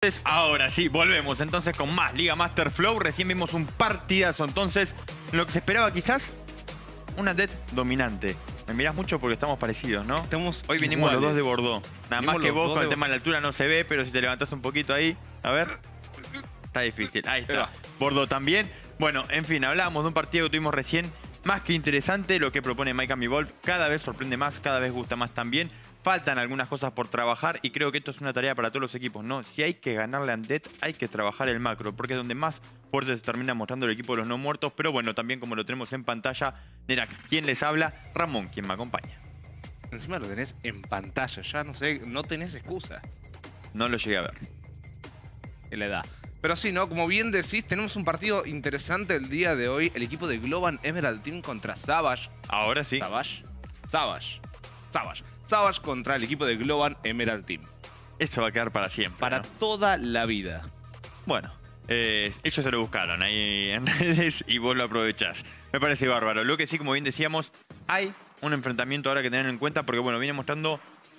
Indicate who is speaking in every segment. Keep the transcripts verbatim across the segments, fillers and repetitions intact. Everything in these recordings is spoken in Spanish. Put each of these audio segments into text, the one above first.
Speaker 1: Entonces, ahora sí, volvemos entonces con más Liga Master Flow. Recién vimos un partidazo, entonces lo que se esperaba quizás, una Undead dominante. Me mirás mucho porque estamos parecidos, ¿no?
Speaker 2: Estamos
Speaker 1: Hoy vinimos
Speaker 2: iguales.
Speaker 1: los dos de Bordeaux. Nada
Speaker 2: Vinimos
Speaker 1: más que
Speaker 2: los
Speaker 1: vos
Speaker 2: dos
Speaker 1: con el
Speaker 2: de-
Speaker 1: tema de la altura no se ve, pero si te levantás un poquito ahí, a ver. Está difícil, ahí está.
Speaker 2: Ahí va.
Speaker 1: Bordeaux también. Bueno, en fin, hablábamos de un partido que tuvimos recién. Más que interesante lo que propone Mike Evolve. Cada vez sorprende más, cada vez gusta más también. Faltan algunas cosas por trabajar y creo que esto es una tarea para todos los equipos, ¿no? Si hay que ganarle a Undead, hay que trabajar el macro, porque es donde más fuerte se termina mostrando el equipo de los no muertos. Pero bueno, también como lo tenemos en pantalla, Nerak, ¿quién les habla? Ramón, quien me acompaña.
Speaker 2: Encima lo tenés en pantalla, ya no sé, no tenés excusa
Speaker 1: No lo llegué a ver.
Speaker 2: en la edad. Pero sí, ¿no? Como bien decís, tenemos un partido interesante el día de hoy. El equipo de Global Emerald Team contra Savage.
Speaker 1: Ahora sí.
Speaker 2: Savage. Savage. Savage. Savage contra el equipo de Global Emerald Team.
Speaker 1: Eso va a quedar para siempre,
Speaker 2: Para
Speaker 1: ¿no?
Speaker 2: toda la vida.
Speaker 1: Bueno, eh, ellos se lo buscaron ahí en redes y vos lo aprovechás. Me parece bárbaro. Lo que sí, como bien decíamos, hay un enfrentamiento ahora que tener en cuenta porque, bueno, viene mostrando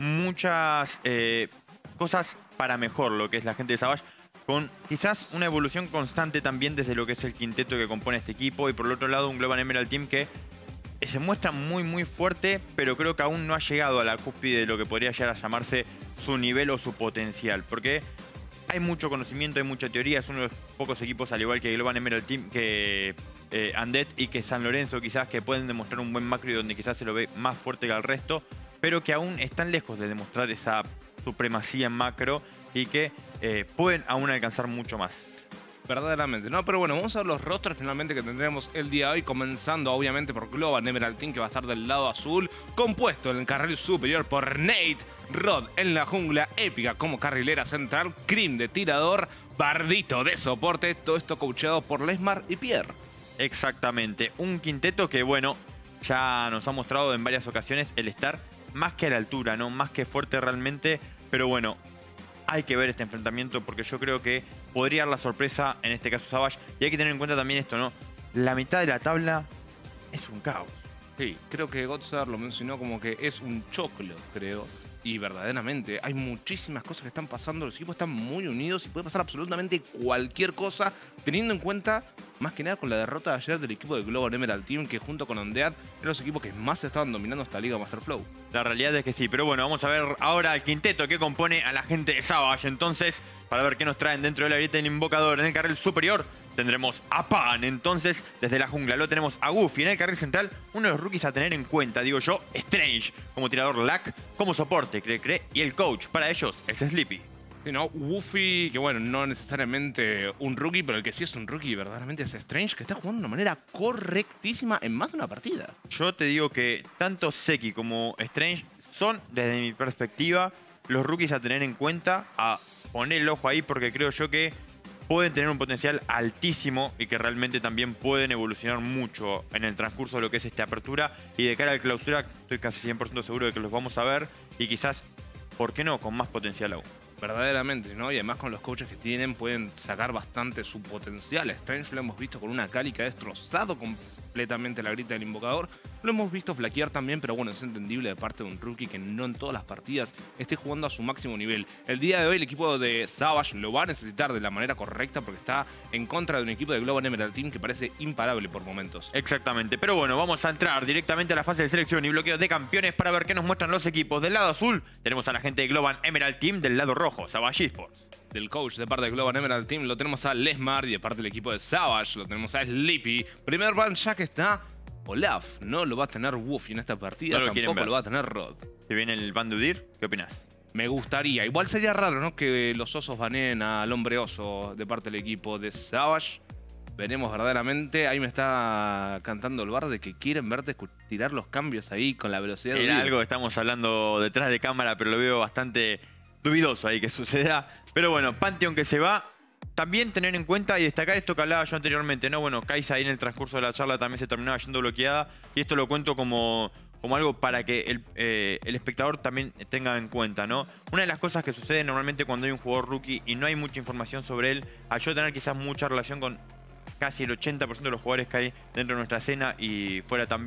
Speaker 1: muchas eh, cosas para mejor lo que es la gente de Savage, con quizás una evolución constante también desde lo que es el quinteto que compone este equipo y por el otro lado un Global Emerald Team que se muestra muy muy fuerte, pero creo que aún no ha llegado a la cúspide de lo que podría llegar a llamarse su nivel o su potencial, porque hay mucho conocimiento, hay mucha teoría, es uno de los pocos equipos al igual que Global Emerald Team, que eh, Undead y que San Lorenzo quizás, que pueden demostrar un buen macro y donde quizás se lo ve más fuerte que al resto, pero que aún están lejos de demostrar esa supremacía en macro y que eh, pueden aún alcanzar mucho más.
Speaker 2: Verdaderamente, ¿no? Pero bueno, vamos a ver los rosters finalmente que tendremos el día de hoy, comenzando obviamente por Global Emerald Team, que va a estar del lado azul, compuesto en el carril superior por Nate, Rod en la jungla, Épica como carrilera central, Cream de tirador, Bardito de soporte, todo esto coachado por Lesmar y Pierre.
Speaker 1: Exactamente, un quinteto que, bueno, ya nos ha mostrado en varias ocasiones el estar más que a la altura, ¿no? Más que fuerte realmente, pero bueno, hay que ver este enfrentamiento porque yo creo que podría dar la sorpresa, en este caso Savage, y hay que tener en cuenta también esto, ¿no? La mitad de la tabla es un caos.
Speaker 2: Sí, creo que Godzar lo mencionó como que es un choclo, creo. Y verdaderamente, hay muchísimas cosas que están pasando, los equipos están muy unidos y puede pasar absolutamente cualquier cosa, teniendo en cuenta, más que nada con la derrota de ayer del equipo de Global Emerald Team, que junto con Undead eran los equipos que más estaban dominando esta Liga Master Flow.
Speaker 1: La realidad es que sí, pero bueno, vamos a ver ahora el quinteto que compone a la gente de Savage. Entonces, para ver qué nos traen dentro de la grieta del invocador. En el carril superior tendremos a Pan. Entonces, desde la jungla lo tenemos a Goofy. En el carril central, uno de los rookies a tener en cuenta, digo yo, Strange. Como tirador Lack, como soporte, Cre Cre. Y el coach, para ellos, es Sleepy.
Speaker 2: Sí, ¿no? Woofy, que bueno, no necesariamente un rookie, pero el que sí es un rookie verdaderamente es Strange, que está jugando de una manera correctísima en más de una partida.
Speaker 1: Yo te digo que tanto Seki como Strange son, desde mi perspectiva, los rookies a tener en cuenta, a poner el ojo ahí, porque creo yo que pueden tener un potencial altísimo y que realmente también pueden evolucionar mucho en el transcurso de lo que es esta apertura. Y de cara al clausura, estoy casi cien por ciento seguro de que los vamos a ver y quizás, ¿por qué no?, con más potencial aún.
Speaker 2: Verdaderamente, ¿no? Y además con los coaches que tienen pueden sacar bastante su potencial. Strange lo hemos visto con una Kali que ha destrozado completamente la grita del invocador. Lo hemos visto flaquear también, pero bueno, es entendible de parte de un rookie que no en todas las partidas esté jugando a su máximo nivel. El día de hoy el equipo de Savage lo va a necesitar de la manera correcta porque está en contra de un equipo de Global Emerald Team que parece imparable por momentos.
Speaker 1: Exactamente, pero bueno, vamos a entrar directamente a la fase de selección y bloqueo de campeones para ver qué nos muestran los equipos. Del lado azul tenemos a la gente de Global Emerald Team, del lado rojo, Savage Esports.
Speaker 2: Del coach de parte de Global Emerald Team lo tenemos a Lesmar y de parte del equipo de Savage lo tenemos a Sleepy. Primer ban ya que está Olaf, no lo va a tener Woofy en esta partida,
Speaker 1: No lo quieren
Speaker 2: tampoco
Speaker 1: ver.
Speaker 2: lo va a tener Rod.
Speaker 1: Si viene el Ban de Udir, ¿qué opinás?
Speaker 2: Me gustaría, igual sería raro, ¿no? Que los osos baneen al hombre oso de parte del equipo de Savage. Veremos verdaderamente, ahí me está cantando el bar de que quieren verte tirar los cambios ahí con la velocidad de
Speaker 1: Era
Speaker 2: Udir.
Speaker 1: algo que estamos hablando detrás de cámara, pero lo veo bastante dudoso ahí que suceda. Pero bueno, Pantheon que se va. También tener en cuenta y destacar esto que hablaba yo anteriormente, ¿no? Bueno, Kai'Sa ahí en el transcurso de la charla también se terminaba yendo bloqueada. Y esto lo cuento como, como algo para que el, eh, el espectador también tenga en cuenta, ¿no? Una de las cosas que sucede normalmente cuando hay un jugador rookie y no hay mucha información sobre él, al yo tener quizás mucha relación con casi el ochenta por ciento de los jugadores que hay dentro de nuestra escena y fuera también,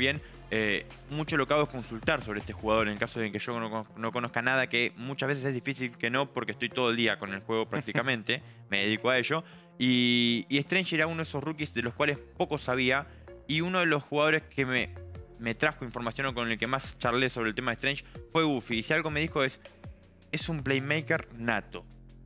Speaker 1: Eh, mucho lo que hago es consultar sobre este jugador en el caso de que yo no, no conozca nada, que muchas veces es difícil que no, porque estoy todo el día con el juego prácticamente, me dedico a ello. Y, y Strange era uno de esos rookies de los cuales poco sabía, y uno de los jugadores que me, me trajo información o con el que más charlé sobre el tema de Strange fue Goofy. Y si algo me dijo es, es un playmaker nato.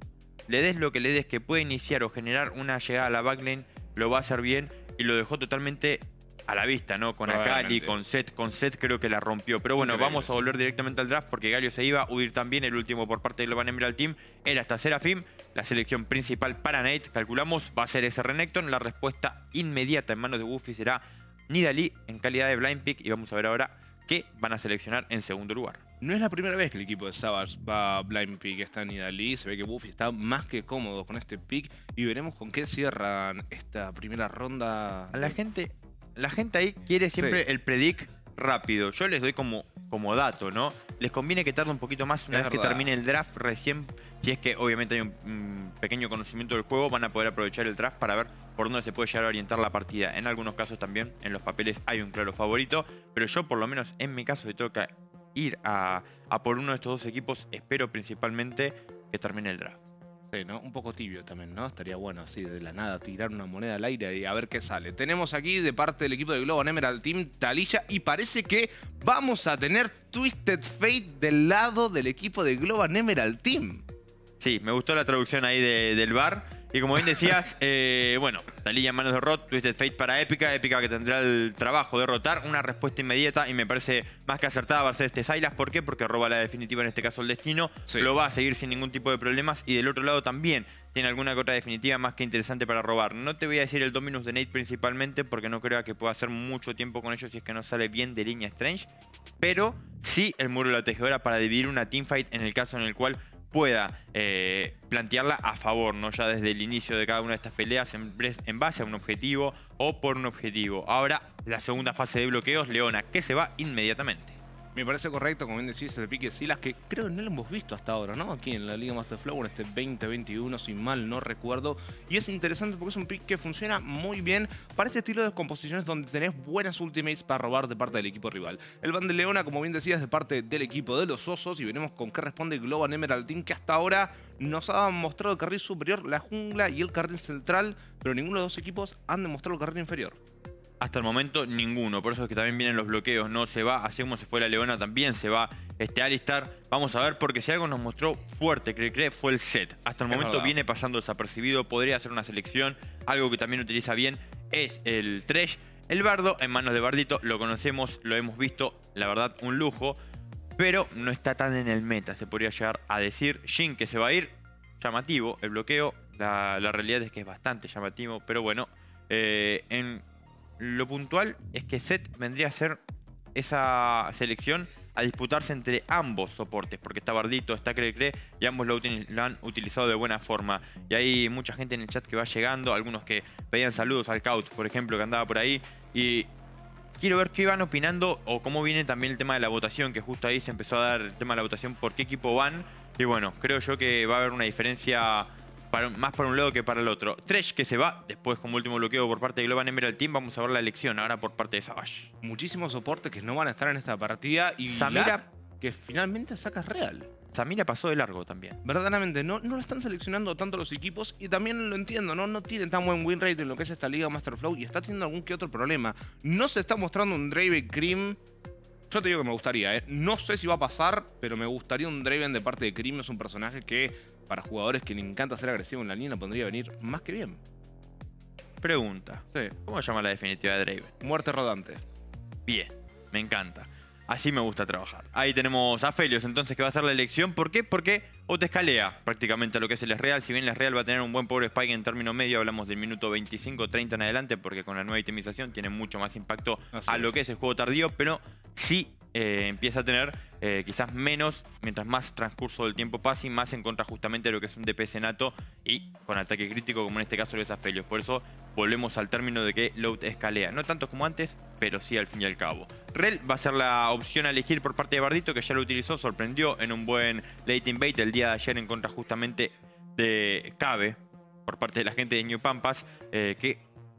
Speaker 1: Le des lo que le des, que puede iniciar o generar una llegada a la backlane, lo va a hacer bien, y lo dejó totalmente a la vista, ¿no? Con Akali, con Zed, con Zed creo que la rompió. Pero bueno, increíble, vamos a volver directamente al draft porque Galio se iba, Udyr también, el último por parte de Global Emerald Team era hasta Seraphim. La selección principal para Nate, calculamos, va a ser ese Renekton. La respuesta inmediata en manos de Goofy será Nidalee en calidad de blind pick, y vamos a ver ahora qué van a seleccionar en segundo lugar.
Speaker 2: No es la primera vez que el equipo de Savage va a blind pick, está Nidalee. Se ve que Goofy está más que cómodo con este pick y veremos con qué cierran esta primera ronda.
Speaker 1: A la gente... La gente ahí quiere siempre sí. el predict rápido. Yo les doy como, como dato, ¿no? Les conviene que tarde un poquito más una
Speaker 2: es
Speaker 1: vez
Speaker 2: verdad.
Speaker 1: que termine el draft recién. Si es que obviamente hay un, un pequeño conocimiento del juego, van a poder aprovechar el draft para ver por dónde se puede llegar a orientar la partida. En algunos casos también, en los papeles hay un claro favorito. Pero yo, por lo menos en mi caso, si tengo que ir a, a por uno de estos dos equipos, espero principalmente que termine el draft.
Speaker 2: Sí, ¿no? Un poco tibio también, ¿no? Estaría bueno así de la nada tirar una moneda al aire y a ver qué sale. Tenemos aquí de parte del equipo de Global Emerald Team Taliyah y parece que vamos a tener Twisted Fate del lado del equipo de Global Emerald Team.
Speaker 1: Sí, me gustó la traducción ahí de, del bar. Y como bien decías, eh, bueno, Taliyah en manos de Rot, Twisted Fate para Épica. Épica que tendrá el trabajo de rotar una respuesta inmediata y me parece más que acertada va a ser este Sylas. ¿Por qué? Porque roba la definitiva, en este caso el destino. Sí. Lo va a seguir sin ningún tipo de problemas. Y del otro lado también tiene alguna que otra definitiva más que interesante para robar. No te voy a decir el Dominus de Nate principalmente porque no creo que pueda hacer mucho tiempo con ellos si es que no sale bien de línea Strange. Pero sí el muro de la tejedora para dividir una teamfight en el caso en el cual pueda eh, plantearla a favor, ¿no? Ya desde el inicio de cada una de estas peleas en, en base a un objetivo o por un objetivo. Ahora, la segunda fase de bloqueos, Leona, que se va inmediatamente.
Speaker 2: Me parece correcto, como bien decís, el pique de Sylas, que creo que no lo hemos visto hasta ahora, ¿no? Aquí en la Liga Master Flow, en este veinte veintiuno, si mal no recuerdo. Y es interesante porque es un pick que funciona muy bien para este estilo de composiciones donde tenés buenas ultimates para robar de parte del equipo rival. El ban de Leona, como bien decías, de parte del equipo de los Osos, y veremos con qué responde Global Emerald Team, que hasta ahora nos ha mostrado el carril superior, la jungla y el carril central, pero ninguno de los dos equipos han demostrado el carril inferior.
Speaker 1: Hasta el momento ninguno, por eso es que también vienen los bloqueos, no se va, así como se fue la Leona también se va este Alistar. Vamos a ver, porque si algo nos mostró fuerte, creo que fue el set. Hasta el es momento verdad. Viene pasando desapercibido, podría ser una selección, algo que también utiliza bien es el Thresh. El Bardo en manos de Bardito, lo conocemos, lo hemos visto, la verdad un lujo, pero no está tan en el meta, se podría llegar a decir. Jhin que se va a ir, llamativo el bloqueo, la, la realidad es que es bastante llamativo, pero bueno, eh, en... lo puntual es que Zed vendría a ser esa selección a disputarse entre ambos soportes, porque está Bardito, está Crecre, y ambos lo, lo han utilizado de buena forma. Y hay mucha gente en el chat que va llegando, algunos que pedían saludos al Kaut, por ejemplo, que andaba por ahí. Y quiero ver qué van opinando o cómo viene también el tema de la votación, que justo ahí se empezó a dar el tema de la votación, por qué equipo van. Y bueno, creo yo que va a haber una diferencia Para, más para un lado que para el otro. Thresh que se va, después como último bloqueo por parte de Global Emerald Team. Vamos a ver la elección ahora por parte de Savage.
Speaker 2: Muchísimos soportes que no van a estar en esta partida. Y
Speaker 1: Samira,
Speaker 2: que finalmente sacas real.
Speaker 1: Samira pasó de largo también.
Speaker 2: Verdaderamente, no, no lo están seleccionando tanto los equipos. Y también lo entiendo, ¿no? No tienen tan buen win rate en lo que es esta Liga Master Flow. Y está teniendo algún que otro problema. No se está mostrando un Draven Cream. Yo te digo que me gustaría, ¿eh? No sé si va a pasar, pero me gustaría un Draven de parte de Cream. Es un personaje que para jugadores que le encanta ser agresivo en la línea podría venir más que bien.
Speaker 1: Pregunta.
Speaker 2: Sí.
Speaker 1: ¿Cómo se llama la definitiva de Draven?
Speaker 2: Muerte rodante.
Speaker 1: Bien, me encanta. Así me gusta trabajar. Ahí tenemos a Felios entonces que va a hacer la elección. ¿Por qué? Porque autoescalea prácticamente a lo que es el Real. Si bien el Real va a tener un buen power spike en término medio, hablamos del minuto veinticinco treinta en adelante, porque con la nueva itemización tiene mucho más impacto Así a es. lo que es el juego tardío, pero sí eh, empieza a tener eh, quizás menos mientras más transcurso del tiempo pase y más en contra justamente de lo que es un D P S nato y con ataque crítico, como en este caso lo es a Felios. Por eso volvemos al término de que load escalea. No tanto como antes, pero sí al fin y al cabo. Rel va a ser la opción a elegir por parte de Bardito, que ya lo utilizó, sorprendió en un buen late invade el día de ayer en contra justamente de Cabe, por parte de la gente de New Pampas, eh, que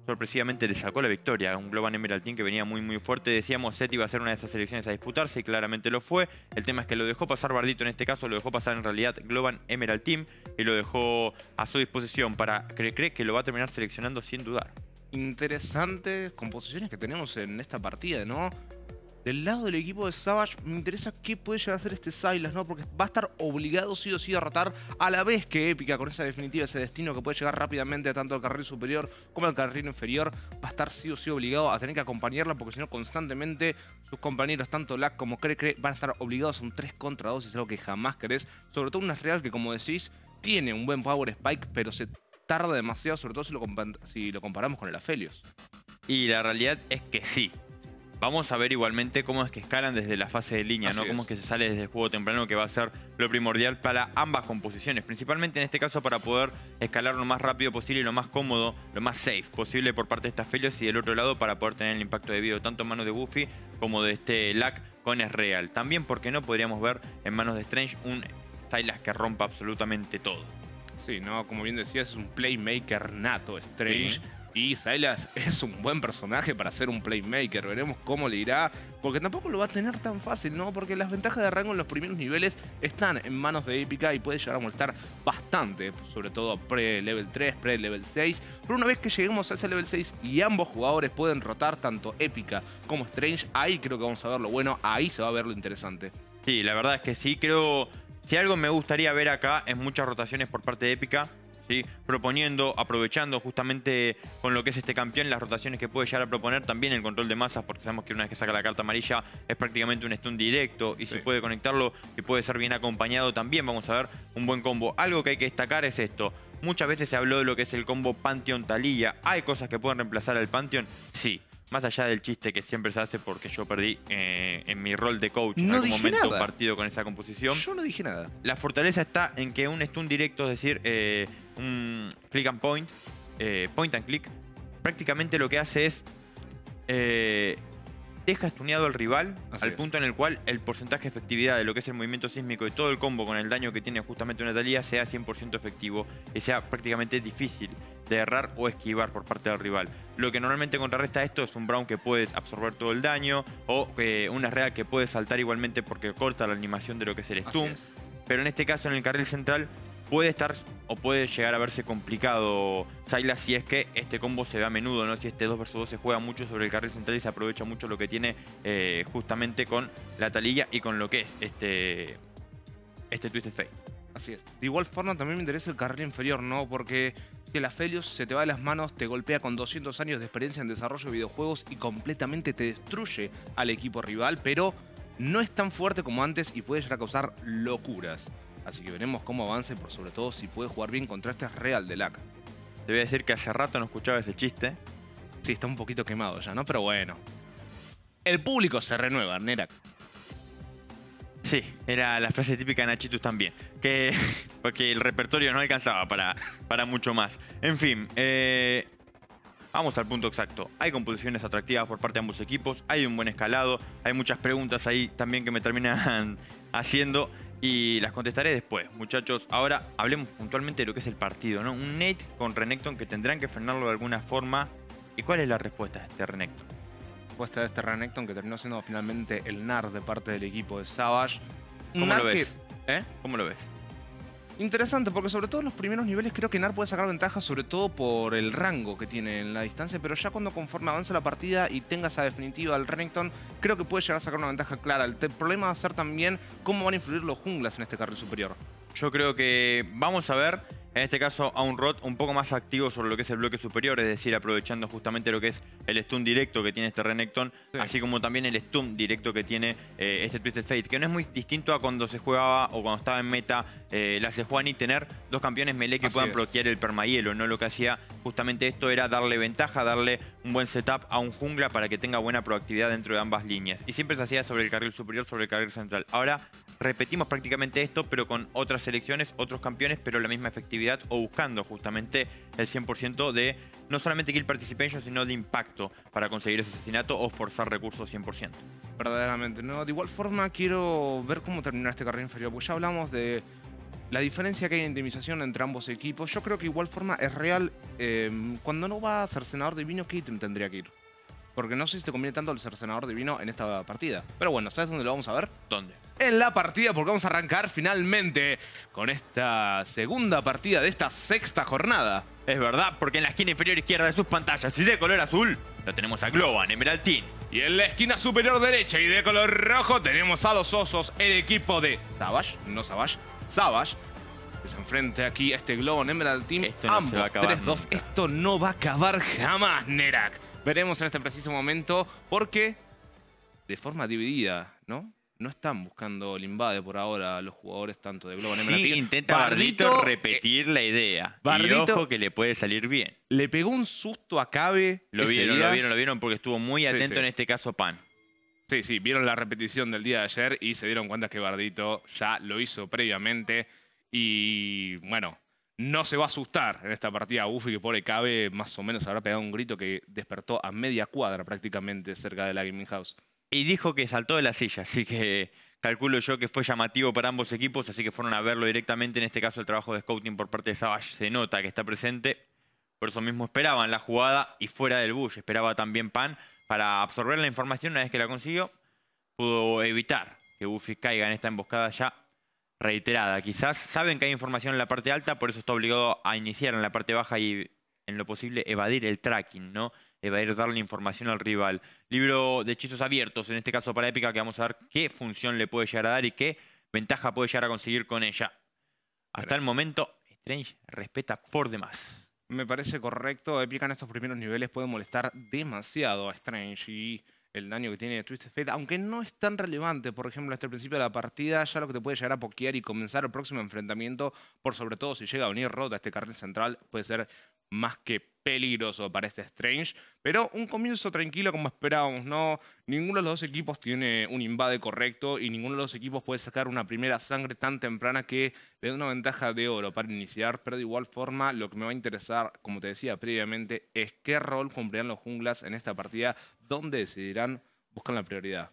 Speaker 1: sorpresivamente le sacó la victoria a un Global Emerald Team que venía muy muy fuerte. Decíamos, Seth iba a ser una de esas selecciones a disputarse y claramente lo fue. El tema es que lo dejó pasar Bardito en este caso, lo dejó pasar en realidad Global Emerald Team y lo dejó a su disposición para que cree que lo va a terminar seleccionando sin dudar.
Speaker 2: Interesantes composiciones que tenemos en esta partida, ¿no? Del lado del equipo de Savage me interesa qué puede llegar a hacer este Sylas, ¿no? Porque va a estar obligado sí o sí a rotar a la vez que Épica con esa definitiva, ese destino que puede llegar rápidamente tanto al carril superior como al carril inferior. Va a estar sí o sí obligado a tener que acompañarla porque si no constantemente sus compañeros, tanto Lack como Crecre, van a estar obligados a un tres contra dos y es algo que jamás querés. Sobre todo una Real que, como decís, tiene un buen power spike, pero se tarda demasiado, sobre todo si lo, si lo comparamos con el Aphelios.
Speaker 1: Y la realidad es que sí. Vamos a ver igualmente cómo es que escalan desde la fase de línea,
Speaker 2: Así
Speaker 1: ¿no?
Speaker 2: es.
Speaker 1: Cómo es que se sale desde el juego temprano, que va a ser lo primordial para ambas composiciones. Principalmente en este caso para poder escalar lo más rápido posible y lo más cómodo, lo más safe posible por parte de estas Aphelios, y del otro lado para poder tener el impacto debido tanto en manos de Buffy como de este Lack con Ezreal. También, porque no podríamos ver en manos de Strange un Sylas que rompa absolutamente todo.
Speaker 2: Sí, no, como bien decías, es un playmaker nato, Strange.
Speaker 1: Sí.
Speaker 2: Y Sylas es un buen personaje para ser un playmaker. Veremos cómo le irá, porque tampoco lo va a tener tan fácil, ¿no? Porque las ventajas de rango en los primeros niveles están en manos de Épica y puede llegar a molestar bastante, sobre todo pre-level tres, pre-level seis. Pero una vez que lleguemos a ese level seis y ambos jugadores pueden rotar, tanto Épica como Strange, ahí creo que vamos a ver lo bueno, ahí se va a ver lo interesante.
Speaker 1: Sí, la verdad es que sí, creo... Si algo me gustaría ver acá es muchas rotaciones por parte de Épica, ¿sí? Proponiendo, aprovechando justamente con lo que es este campeón, las rotaciones que puede llegar a proponer, también el control de masas, porque sabemos que una vez que saca la carta amarilla es prácticamente un stun directo, y
Speaker 2: Sí.
Speaker 1: si puede conectarlo y puede ser bien acompañado también vamos a ver un buen combo. Algo que hay que destacar es esto: muchas veces se habló de lo que es el combo Pantheon-Taliyah. ¿Hay cosas que pueden reemplazar al Pantheon? Sí. Más allá del chiste que siempre se hace porque yo perdí eh, en mi rol de coach en
Speaker 2: No
Speaker 1: algún
Speaker 2: dije
Speaker 1: momento un
Speaker 2: nada.
Speaker 1: partido con esa composición.
Speaker 2: Yo no dije nada.
Speaker 1: La fortaleza está en que un stun directo, es decir, eh, un click and point, eh, point and click, prácticamente lo que hace es eh, deja stuneado al rival
Speaker 2: Así
Speaker 1: al
Speaker 2: es.
Speaker 1: punto en el cual el porcentaje de efectividad de lo que es el movimiento sísmico y todo el combo con el daño que tiene justamente una Taliyah sea cien por ciento efectivo y sea prácticamente difícil de errar o esquivar por parte del rival. Lo que normalmente contrarresta esto es un Braum que puede absorber todo el daño o eh, una Real que puede saltar igualmente porque corta la animación de lo que es el
Speaker 2: Así
Speaker 1: stun.
Speaker 2: es.
Speaker 1: Pero en este caso, en el carril central, puede estar o puede llegar a verse complicado Sylas si es que este combo se ve a menudo, ¿no? Si este dos versus dos se juega mucho sobre el carril central y se aprovecha mucho lo que tiene eh, justamente con la Taliyah y con lo que es este, este Twisted Fate.
Speaker 2: Así es. De igual forma también me interesa el carril inferior, ¿no? Porque si el Aphelios se te va de las manos, te golpea con doscientos años de experiencia en desarrollo de videojuegos y completamente te destruye al equipo rival, pero no es tan fuerte como antes y puede llegar a causar locuras. Así que veremos cómo avance, por sobre todo si puede jugar bien contra este Real de Lack.
Speaker 1: Te voy a decir que hace rato no escuchaba ese chiste.
Speaker 2: Sí, está un poquito quemado ya, ¿no? Pero bueno. El público se renueva, Nerak.
Speaker 1: Sí, era la frase típica de Nachitus también. Que, porque el repertorio no alcanzaba para, para mucho más. En fin, eh, vamos al punto exacto. Hay composiciones atractivas por parte de ambos equipos. Hay un buen escalado. Hay muchas preguntas ahí también que me terminan haciendo. Y las contestaré después, muchachos. Ahora hablemos puntualmente de lo que es el partido, ¿no? Un Nate con Renekton que tendrán que frenarlo de alguna forma. ¿Y cuál es la respuesta de este Renekton?
Speaker 2: Respuesta de este Renekton que terminó siendo finalmente el N A R de parte del equipo de Savage. Un
Speaker 1: ¿Cómo
Speaker 2: N A R
Speaker 1: lo
Speaker 2: que-
Speaker 1: ves?
Speaker 2: ¿Eh?
Speaker 1: ¿Cómo lo ves?
Speaker 2: Interesante, porque sobre todo en los primeros niveles creo que N A R puede sacar ventaja, sobre todo por el rango que tiene en la distancia, pero ya cuando conforme avanza la partida y tenga esa definitiva al Renekton, creo que puede llegar a sacar una ventaja clara. El te- problema va a ser también cómo van a influir los junglas en este carril superior.
Speaker 1: Yo creo que vamos a ver, en este caso, a un Rot un poco más activo sobre lo que es el bloque superior, es decir, aprovechando justamente lo que es el stun directo que tiene este Renekton,
Speaker 2: Sí.
Speaker 1: así como también el stun directo que tiene eh, este Twisted Fate, que no es muy distinto a cuando se jugaba o cuando estaba en meta eh, la Sejuani, tener dos campeones melee que
Speaker 2: Así
Speaker 1: puedan
Speaker 2: es.
Speaker 1: bloquear el permahielo, ¿no? Lo que hacía justamente esto era darle ventaja, darle un buen setup a un jungla para que tenga buena proactividad dentro de ambas líneas. Y siempre se hacía sobre el carril superior, sobre el carril central. Ahora repetimos prácticamente esto, pero con otras selecciones, otros campeones, pero la misma efectividad o buscando justamente el cien por ciento de no solamente kill participation, sino de impacto para conseguir ese asesinato o forzar recursos cien por ciento.
Speaker 2: Verdaderamente, ¿no? De igual forma quiero ver cómo terminar este carril inferior, porque ya hablamos de la diferencia que hay en indemnización entre ambos equipos, yo creo que igual forma es real. Eh, cuando no va a cercenador divino, ¿qué ítem tendría que ir? Porque no sé si te conviene tanto el cercenador divino en esta partida. Pero bueno, ¿sabes dónde lo vamos a ver?
Speaker 1: ¿Dónde?
Speaker 2: En la partida, porque vamos a arrancar finalmente con esta segunda partida de esta sexta jornada.
Speaker 1: Es verdad, porque en la esquina inferior izquierda de sus pantallas y de color azul, lo tenemos a Globan, Emerald Team.
Speaker 2: Y en la esquina superior derecha y de color rojo tenemos a los osos, el equipo de Savage, no Savage, Savage, que se enfrenta aquí a este Globan Emerald Team.
Speaker 1: Esto no
Speaker 2: Ambos
Speaker 1: se va a acabar
Speaker 2: tres dos.
Speaker 1: nunca.
Speaker 2: Esto no va a acabar jamás, Nerak. Veremos en este preciso momento porque de forma dividida, ¿no? No están buscando el invade por ahora los jugadores tanto de Globan Emerald
Speaker 1: Sí,
Speaker 2: Team.
Speaker 1: intenta Bardito,
Speaker 2: Bardito,
Speaker 1: repetir la idea.
Speaker 2: Bardito-
Speaker 1: y ojo que le puede salir bien.
Speaker 2: Le pegó un susto a Cabe.
Speaker 1: Lo
Speaker 2: ese
Speaker 1: vieron,
Speaker 2: día.
Speaker 1: lo vieron, lo vieron porque estuvo muy
Speaker 2: Sí,
Speaker 1: atento
Speaker 2: sí.
Speaker 1: en este caso Pan.
Speaker 2: Sí, sí, vieron la repetición del día de ayer y se dieron cuenta que Bardito ya lo hizo previamente. Y bueno, no se va a asustar en esta partida. Buffy, que pobre Cabe, más o menos habrá pegado un grito que despertó a media cuadra prácticamente cerca de la Gaming House.
Speaker 1: Y dijo que saltó de la silla, así que calculo yo que fue llamativo para ambos equipos, así que fueron a verlo directamente. En este caso el trabajo de scouting por parte de Savage se nota que está presente. Por eso mismo esperaban la jugada y fuera del bush esperaba también Pan para absorber la información. Una vez que la consiguió, pudo evitar que Buffy caiga en esta emboscada ya reiterada. Quizás saben que hay información en la parte alta, por eso está obligado a iniciar en la parte baja y en lo posible evadir el tracking, ¿no? Evadir darle información al rival. Libro de hechizos abiertos, en este caso para Épica, que vamos a ver qué función le puede llegar a dar y qué ventaja puede llegar a conseguir con ella. Hasta el momento, Strange respeta por demás.
Speaker 2: Me parece correcto. Épica en estos primeros niveles puede molestar demasiado a Strange y el daño que tiene Twisted Fate, aunque no es tan relevante, por ejemplo, hasta el principio de la partida, ya lo que te puede llegar a pokear y comenzar el próximo enfrentamiento, por sobre todo si llega a venir Rod a este carril central, puede ser más que peligroso para este Strange, pero un comienzo tranquilo como esperábamos, ¿no? Ninguno de los dos equipos tiene un invade correcto y ninguno de los equipos puede sacar una primera sangre tan temprana que le dé una ventaja de oro para iniciar, pero de igual forma lo que me va a interesar, como te decía previamente, es qué rol cumplirán los junglas en esta partida, donde decidirán buscar la prioridad.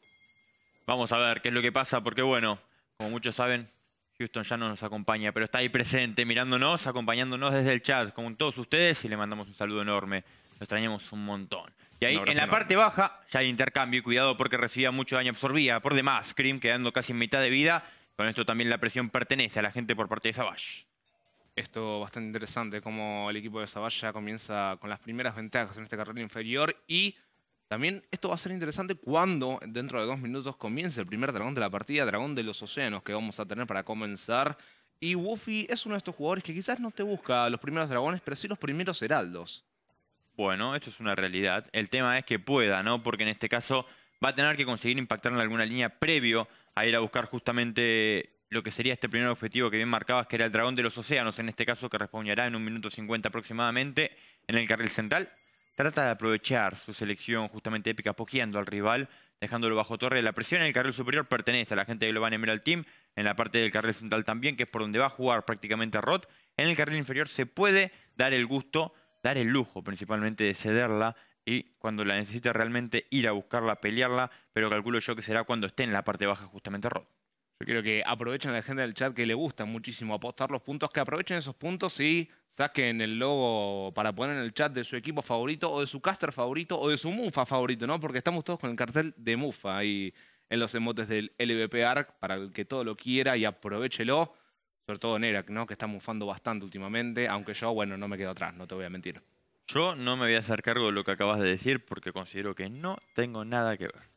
Speaker 1: Vamos a ver qué es lo que pasa, porque bueno, como muchos saben, Houston ya no nos acompaña, pero está ahí presente, mirándonos, acompañándonos desde el chat, con todos ustedes, y le mandamos un saludo enorme. Lo extrañamos un montón. Y ahí,
Speaker 2: Un abrazo
Speaker 1: en la
Speaker 2: enorme.
Speaker 1: parte baja, ya hay intercambio, y cuidado porque recibía mucho daño, absorbía por demás. Scream quedando casi en mitad de vida. Con esto también la presión pertenece a la gente por parte de Savage.
Speaker 2: Esto bastante interesante, como el equipo de Savage ya comienza con las primeras ventajas en este carril inferior y también esto va a ser interesante cuando dentro de dos minutos comience el primer dragón de la partida, dragón de los océanos que vamos a tener para comenzar. Y Buffy es uno de estos jugadores que quizás no te busca los primeros dragones, pero sí los primeros heraldos.
Speaker 1: Bueno, esto es una realidad. El tema es que pueda, ¿no? Porque en este caso va a tener que conseguir impactar en alguna línea previo a ir a buscar justamente lo que sería este primer objetivo que bien marcabas, que era el dragón de los océanos, en este caso que responderá en un minuto cincuenta aproximadamente en el carril central. Trata de aprovechar su selección justamente épica, pokeando al rival, dejándolo bajo torre. La presión en el carril superior pertenece a la gente de Globan Emerald Team, en la parte del carril central también, que es por donde va a jugar prácticamente a Rod. En el carril inferior se puede dar el gusto, dar el lujo principalmente de cederla y cuando la necesite realmente ir a buscarla, pelearla, pero calculo yo que será cuando esté en la parte baja justamente Rod.
Speaker 2: Yo quiero que aprovechen a la gente del chat que le gusta muchísimo apostar los puntos, que aprovechen esos puntos y saquen el logo para poner en el chat de su equipo favorito o de su caster favorito o de su Mufa favorito, ¿no? Porque estamos todos con el cartel de Mufa ahí en los emotes del L V P Arc para el que todo lo quiera y aprovechelo. Sobre todo Nerak, ¿no? Que está mufando bastante últimamente, aunque yo, bueno, no me quedo atrás, no te voy a mentir.
Speaker 1: Yo no me voy a hacer cargo de lo que acabas de decir porque considero que no tengo nada que ver.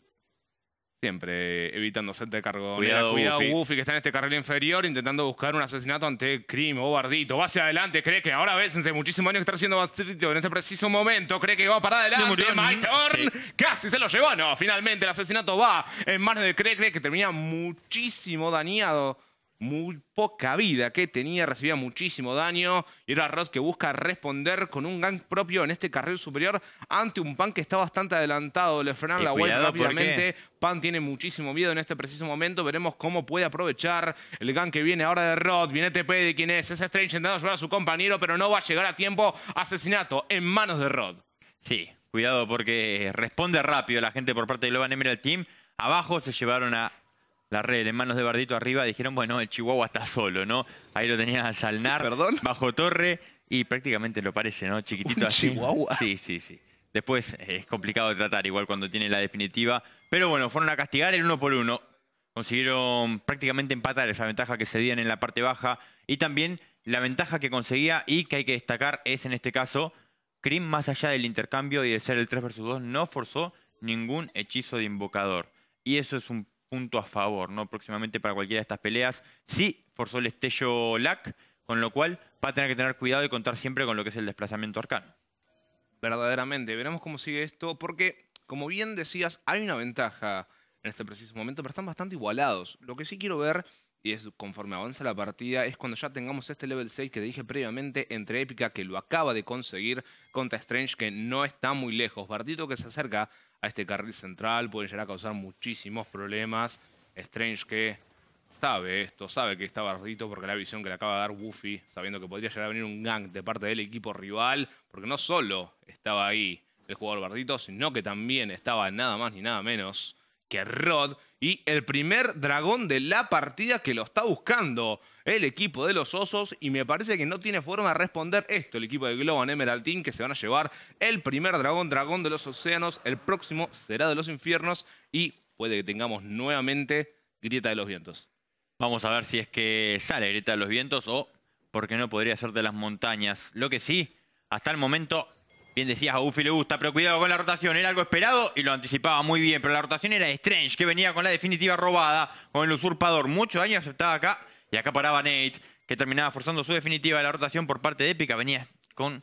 Speaker 2: Siempre evitando hacerte cargo.
Speaker 1: Cuidado,
Speaker 2: Nerak, cuidado
Speaker 1: Buffy.
Speaker 2: Buffy, que está en este carril inferior intentando buscar un asesinato ante Cream o Bardito. Va hacia adelante, cree que ahora bésense muchísimo daño que está haciendo Bardito en este preciso momento. Cree que va para adelante.
Speaker 1: murió.
Speaker 2: My turn.
Speaker 1: Sí.
Speaker 2: Casi se lo llevó. No, finalmente el asesinato va en manos de Cree, Cree que termina muchísimo dañado. Muy poca vida que tenía, recibía muchísimo daño. Y era Rod que busca responder con un gank propio en este carril superior ante un Pan que está bastante adelantado. Le frenan
Speaker 1: Y
Speaker 2: la wave
Speaker 1: cuidado,
Speaker 2: rápidamente. Pan tiene muchísimo miedo en este preciso momento. Veremos cómo puede aprovechar el gank que viene ahora de Rod. Viene T P de quién es. Es Strange intentando ayudar a su compañero, pero no va a llegar a tiempo. Asesinato en manos de Rod.
Speaker 1: Sí, cuidado porque responde rápido la gente por parte de Globan Emerald Team. Abajo se llevaron a la red en manos de Bardito arriba, dijeron, bueno, el Chihuahua está solo, ¿no? Ahí lo tenía a Salnar,
Speaker 2: ¿Perdón?
Speaker 1: bajo torre, y prácticamente lo parece, ¿no? Chiquitito
Speaker 2: ¿Un
Speaker 1: así.
Speaker 2: Chihuahua?
Speaker 1: Sí, sí, sí. Después eh, es complicado de tratar, igual cuando tiene la definitiva. Pero bueno, fueron a castigar el uno por uno. Consiguieron prácticamente empatar esa ventaja que cedían en la parte baja. Y también la ventaja que conseguía y que hay que destacar es, en este caso, Cream, más allá del intercambio y de ser el tres versus dos, no forzó ningún hechizo de invocador. Y eso es un punto a favor, ¿no? Próximamente para cualquiera de estas peleas. Sí forzó el Estello Lack, con lo cual va a tener que tener cuidado y contar siempre con lo que es el desplazamiento arcano.
Speaker 2: Verdaderamente. Veremos cómo sigue esto, porque, como bien decías, hay una ventaja en este preciso momento, pero están bastante igualados. Lo que sí quiero ver, y es conforme avanza la partida, es cuando ya tengamos este level seis que dije previamente entre Épica, que lo acaba de conseguir, contra Strange, que no está muy lejos. Bardito que se acerca a este carril central puede llegar a causar muchísimos problemas. Strange que sabe esto, sabe que está Bardito porque la visión que le acaba de dar Woofy, sabiendo que podría llegar a venir un gank de parte del equipo rival, porque no solo estaba ahí el jugador Bardito, sino que también estaba nada más ni nada menos que Rod, y el primer dragón de la partida que lo está buscando el equipo de los Osos, y me parece que no tiene forma de responder esto el equipo de Globan Emerald Team, que se van a llevar el primer dragón, dragón de los océanos. El próximo será de los infiernos y puede que tengamos nuevamente Grieta de los Vientos.
Speaker 1: Vamos a ver si es que sale Grieta de los Vientos o, porque no, podría ser de las montañas. Lo que sí, hasta el momento, bien decías, a Buffy le gusta, pero cuidado con la rotación. Era algo esperado y lo anticipaba muy bien, pero la rotación era de Strange, que venía con la definitiva robada, con el usurpador. Mucho daño aceptaba acá, y acá paraba Nate, que terminaba forzando su definitiva de la rotación por parte de Épica. Venía con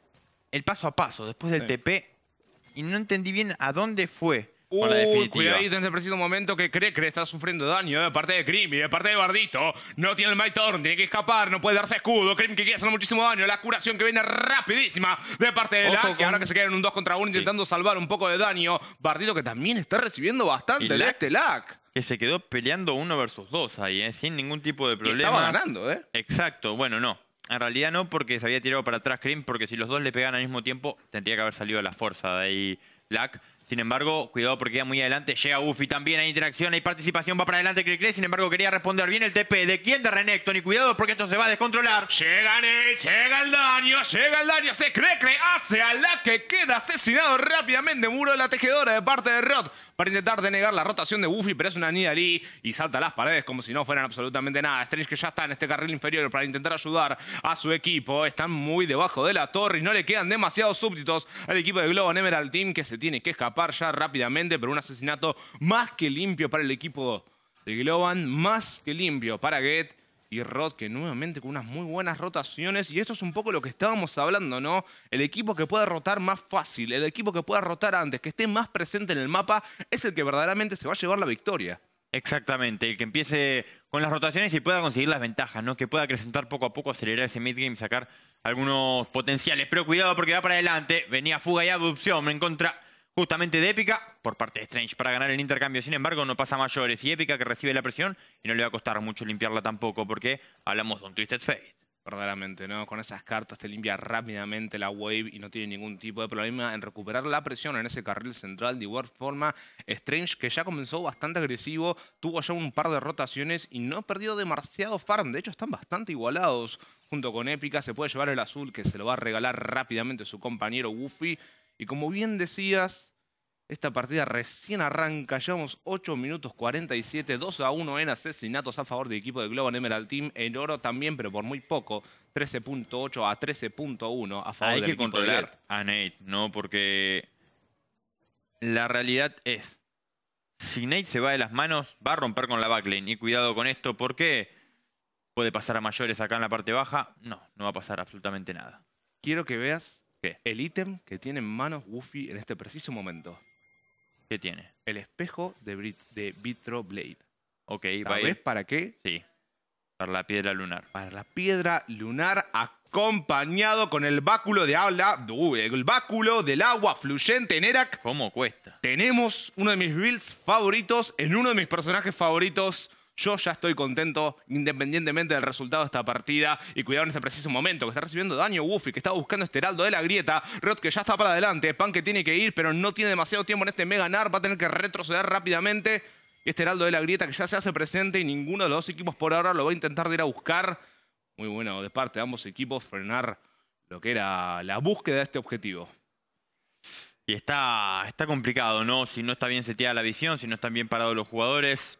Speaker 1: el paso a paso, después del
Speaker 2: Sí.
Speaker 1: T P, y no entendí bien a dónde fue con la
Speaker 2: Uy,
Speaker 1: definitiva.
Speaker 2: cuidadito en este preciso momento que cree que está sufriendo daño de parte de Cream y de parte de Bardito. No tiene el Might Thorn, tiene que escapar, no puede darse escudo. Cream que quiere hacer muchísimo daño. La curación que viene rapidísima de parte de
Speaker 1: Ojo
Speaker 2: Lack, que
Speaker 1: con-
Speaker 2: ahora que se queda en un dos contra uno intentando salvar un poco de daño. Bardito que también está recibiendo bastante
Speaker 1: Y
Speaker 2: de
Speaker 1: Lack-
Speaker 2: este Lack.
Speaker 1: Que se quedó peleando uno versus dos ahí, ¿eh? Sin ningún tipo de
Speaker 2: Y
Speaker 1: problema.
Speaker 2: estaba ganando, ¿eh?
Speaker 1: Exacto, bueno, no. En realidad no, porque se había tirado para atrás Cream, porque si los dos le pegan al mismo tiempo, tendría que haber salido a la fuerza de ahí Lack. Sin embargo, cuidado porque queda muy adelante. Llega Buffy también, hay interacción, hay participación, va para adelante Criclé. Sin embargo, quería responder bien el T P. ¿De quién? De Renekton. Y cuidado porque esto se va a descontrolar.
Speaker 2: Llega Nate, llega el daño, llega el daño, se cree, cree, hace a la que queda asesinado rápidamente. Muro de la tejedora de parte de Rod para intentar denegar la rotación de Buffy, pero es una Nidalee y salta a las paredes como si no fueran absolutamente nada. Strange que ya está en este carril inferior para intentar ayudar a su equipo. Están muy debajo de la torre y no le quedan demasiados súbditos al equipo de Globan Emerald Team, que se tiene que escapar ya rápidamente, pero un asesinato más que limpio para el equipo de Globan, más que limpio para Get. Y Rod que nuevamente con unas muy buenas rotaciones. Y esto es un poco lo que estábamos hablando, ¿no? El equipo que pueda rotar más fácil, el equipo que pueda rotar antes, que esté más presente en el mapa, es el que verdaderamente se va a llevar la victoria.
Speaker 1: Exactamente, el que empiece con las rotaciones y pueda conseguir las ventajas, ¿no? Que pueda acrecentar poco a poco, acelerar ese mid-game, sacar algunos potenciales. Pero cuidado porque va para adelante. Venía fuga y abducción en contra justamente de Épica por parte de Strange para ganar el intercambio. Sin embargo, no pasa a mayores. Y Épica que recibe la presión y no le va a costar mucho limpiarla tampoco porque hablamos de un Twisted Fate.
Speaker 2: Verdaderamente, ¿no? Con esas cartas te limpia rápidamente la wave y no tiene ningún tipo de problema en recuperar la presión en ese carril central. De igual forma, Strange, que ya comenzó bastante agresivo, tuvo ya un par de rotaciones y no perdió demasiado farm. De hecho, están bastante igualados junto con Épica. Se puede llevar el azul, que se lo va a regalar rápidamente su compañero Woofy. Y como bien decías, esta partida recién arranca, llevamos ocho minutos cuarenta y siete, dos a uno en asesinatos a favor del equipo de Globan Emerald Team. En oro también, pero por muy poco, trece punto ocho a trece punto uno a favor
Speaker 1: Hay
Speaker 2: del
Speaker 1: que
Speaker 2: equipo de
Speaker 1: controlar
Speaker 2: Get.
Speaker 1: a Nate, ¿no? Porque la realidad es, si Nate se va de las manos, va a romper con la backlane. Y cuidado con esto, porque puede pasar a mayores acá en la parte baja. No, no va a pasar absolutamente nada.
Speaker 2: Quiero que veas
Speaker 1: ¿Qué?
Speaker 2: el ítem que tiene en manos Woofy en este preciso momento.
Speaker 1: ¿Qué tiene?
Speaker 2: El espejo de, Brit de Vitro Blade.
Speaker 1: Ok, va a
Speaker 2: ¿Sabes
Speaker 1: ir.
Speaker 2: para qué?
Speaker 1: Sí, para la piedra lunar.
Speaker 2: Para la piedra lunar acompañado con el báculo de habla, uh, el báculo del agua fluyente en Erak.
Speaker 1: ¿Cómo cuesta?
Speaker 2: Tenemos uno de mis builds favoritos en uno de mis personajes favoritos. Yo ya estoy contento independientemente del resultado de esta partida. Y cuidado en este preciso momento, que está recibiendo daño Woofy, que está buscando este heraldo de la grieta. Rod que ya está para adelante. Pan que tiene que ir, pero no tiene demasiado tiempo en este Mega Nar. Va a tener que retroceder rápidamente. Y este Heraldo de la Grieta que ya se hace presente y ninguno de los dos equipos por ahora lo va a intentar de ir a buscar. Muy bueno de parte de ambos equipos frenar lo que era la búsqueda de este objetivo.
Speaker 1: Y está, está complicado, ¿no? Si no está bien seteada la visión, si no están bien parados los jugadores.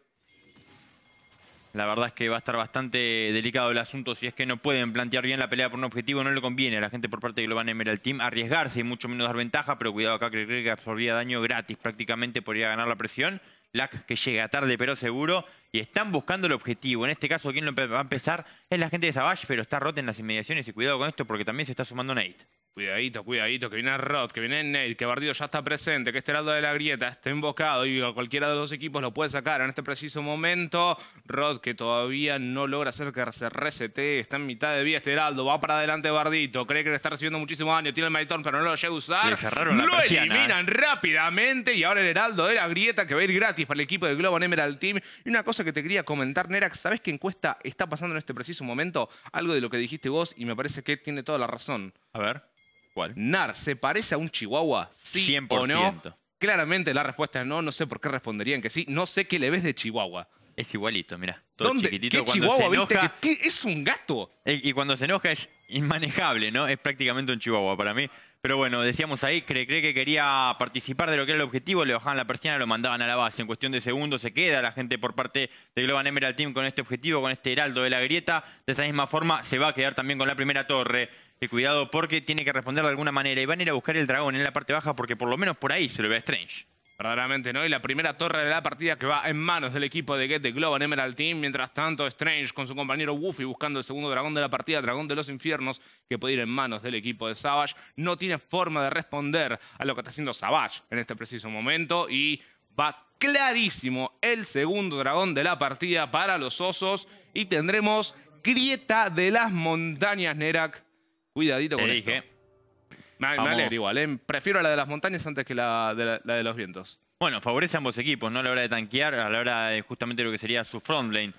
Speaker 1: La verdad es que va a estar bastante delicado el asunto. Si es que no pueden plantear bien la pelea por un objetivo, no le conviene a la gente por parte de Global Emerald Team arriesgarse y mucho menos dar ventaja. Pero cuidado acá, que creo que absorbía daño gratis prácticamente, podría ganar la presión. Lack que llega tarde pero seguro. Y están buscando el objetivo. En este caso, quien lo va a empezar es la gente de Savage, pero está Rot en las inmediaciones. Y cuidado con esto porque también se está sumando Nate.
Speaker 2: Cuidadito, cuidadito, que viene Rot, que viene Nate, que Bardillo ya está presente, que este Heraldo de la Grieta está invocado y cualquiera de los dos equipos lo puede sacar en este preciso momento. Rot que todavía no logra hacer que se resete, está en mitad de vida este Heraldo, va para adelante Bardito, cree que le está recibiendo muchísimo daño, tiene el Maitorn pero no lo llega a usar.
Speaker 1: Le cerraron la
Speaker 2: lo
Speaker 1: persiana,
Speaker 2: eliminan
Speaker 1: eh.
Speaker 2: rápidamente y ahora el Heraldo de la Grieta que va a ir gratis para el equipo de Global Emerald Team. Y una cosa que te quería comentar, Nerax, ¿sabés qué encuesta está pasando en este preciso momento? Algo de lo que dijiste vos y me parece que tiene toda la razón.
Speaker 1: A ver. ¿Cuál?
Speaker 2: ¿Nar se parece a un chihuahua? ¿Sí
Speaker 1: cien por ciento.
Speaker 2: o no? Claramente la respuesta es no. No sé por qué responderían que sí. No sé qué le ves de chihuahua.
Speaker 1: Es igualito, mirá. Todo
Speaker 2: ¿Dónde?
Speaker 1: chiquitito.
Speaker 2: ¿Qué
Speaker 1: Cuando
Speaker 2: chihuahua
Speaker 1: se
Speaker 2: viste?
Speaker 1: enoja,
Speaker 2: ¿Qué, qué es un gato?
Speaker 1: y y cuando se enoja es inmanejable, ¿no? Es prácticamente un chihuahua para mí. Pero bueno, decíamos ahí, cree, cree que quería participar de lo que era el objetivo, le bajaban la persiana, lo mandaban a la base. En cuestión de segundos se queda la gente por parte de Global Emerald Team con este objetivo, con este Heraldo de la Grieta. De esa misma forma se va a quedar también con la primera torre. Y cuidado porque tiene que responder de alguna manera. Y van a ir a buscar el dragón en la parte baja porque por lo menos por ahí se lo ve a Strange.
Speaker 2: Verdaderamente, ¿no? Y la primera torre de la partida que va en manos del equipo de Get de Global Emerald Team. Mientras tanto, Strange con su compañero Woofy buscando el segundo dragón de la partida, Dragón de los Infiernos, que puede ir en manos del equipo de Savage. No tiene forma de responder a lo que está haciendo Savage en este preciso momento. Y va clarísimo el segundo dragón de la partida para los osos. Y tendremos Grieta de las Montañas, Nerak. Cuidadito con
Speaker 1: Te
Speaker 2: esto.
Speaker 1: dije.
Speaker 2: Me, me
Speaker 1: Vamos.
Speaker 2: alegro igual, ¿eh? Prefiero la de las montañas antes que la de, la, la de los vientos.
Speaker 1: Bueno, favorece a ambos equipos, ¿no? A la hora de tanquear, a la hora de justamente lo que sería su front lane.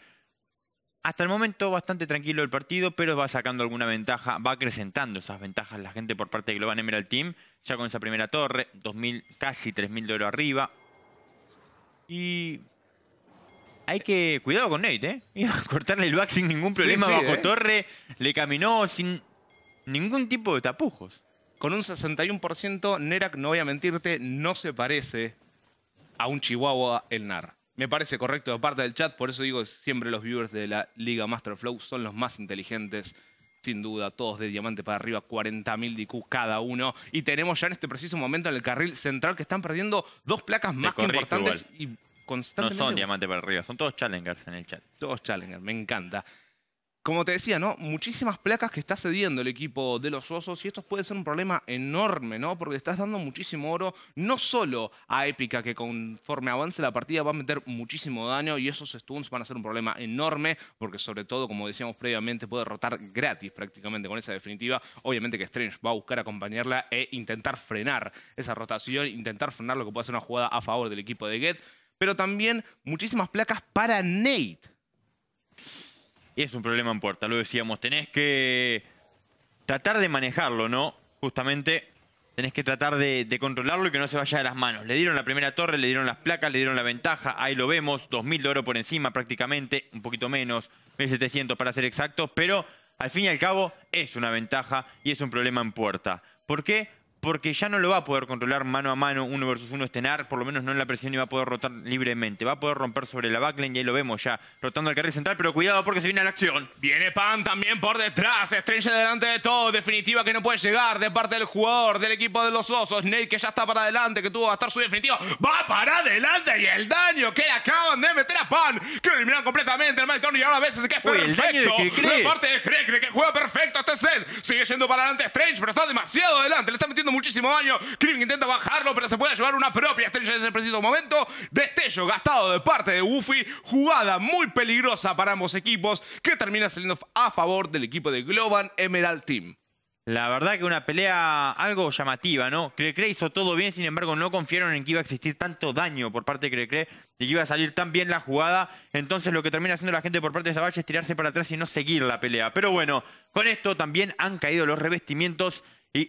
Speaker 1: Hasta el momento bastante tranquilo el partido, pero va sacando alguna ventaja, va acrecentando esas ventajas la gente por parte de Global Emerald Team. Ya con esa primera torre, dos mil, casi tres mil de oro arriba. Y hay que... Cuidado con Nate, ¿eh? Iba a cortarle el back sin ningún problema
Speaker 2: sí,
Speaker 1: bajo
Speaker 2: ¿eh?
Speaker 1: torre. Le caminó sin ningún tipo de tapujos.
Speaker 2: Con un sesenta y uno por ciento, Nerak, no voy a mentirte, no se parece a un chihuahua el Nar. Me parece correcto de parte del chat, por eso digo siempre los viewers de la Liga Master Flow son los más inteligentes, sin duda, todos de diamante para arriba, cuarenta mil D Q cada uno. Y tenemos ya en este preciso momento en el carril central que están perdiendo dos placas más que
Speaker 1: corrijo
Speaker 2: importantes y
Speaker 1: No
Speaker 2: constantemente...
Speaker 1: son diamante para arriba, son todos challengers en el chat.
Speaker 2: Todos Challenger, me encanta. Como te decía, ¿no? Muchísimas placas que está cediendo el equipo de los osos y esto puede ser un problema enorme, ¿no? Porque le estás dando muchísimo oro, no solo a Épica, que conforme avance la partida va a meter muchísimo daño y esos stuns van a ser un problema enorme, porque sobre todo, como decíamos previamente, puede rotar gratis prácticamente con esa definitiva. Obviamente que Strange va a buscar acompañarla e intentar frenar esa rotación, intentar frenar lo que puede ser una jugada a favor del equipo de Get, pero también muchísimas placas para Nate.
Speaker 1: Y es un problema en puerta, lo decíamos. Tenés que tratar de manejarlo, ¿no? Justamente tenés que tratar de, de controlarlo y que no se vaya de las manos. Le dieron la primera torre, le dieron las placas, le dieron la ventaja. Ahí lo vemos, dos mil de oro por encima prácticamente, un poquito menos, mil setecientos para ser exactos. Pero al fin y al cabo es una ventaja y es un problema en puerta. ¿Por qué? Porque ya no lo va a poder controlar mano a mano, uno versus uno este Nar, por lo menos no en la presión y va a poder rotar libremente. Va a poder romper sobre la backlane y ahí lo vemos ya, rotando al carril central, pero cuidado porque se viene a la acción.
Speaker 2: Viene Pan también por detrás, Strange delante de todo, definitiva que no puede llegar de parte del jugador del equipo de los osos. Nate que ya está para adelante, que tuvo que gastar su definitiva, va para adelante y el daño que acaban de meter a Pan, que lo eliminan completamente el Mike y ahora a veces que es
Speaker 1: Uy, el daño de
Speaker 2: perfecto.
Speaker 1: Cree.
Speaker 2: De parte de Cree, Cree que juega perfecto este set, sigue yendo para adelante Strange, pero está demasiado adelante, le está metiendo muchísimo daño. Kriving intenta bajarlo, pero se puede llevar una propia Strange en ese preciso momento. Destello gastado de parte de Woofy. Jugada muy peligrosa para ambos equipos que termina saliendo a favor del equipo de Global Emerald Team.
Speaker 1: La verdad que una pelea algo llamativa, ¿no? Crecre hizo todo bien, sin embargo no confiaron en que iba a existir tanto daño por parte de Crecre y que iba a salir tan bien la jugada. Entonces lo que termina haciendo la gente por parte de Savage es tirarse para atrás y no seguir la pelea. Pero bueno, con esto también han caído los revestimientos y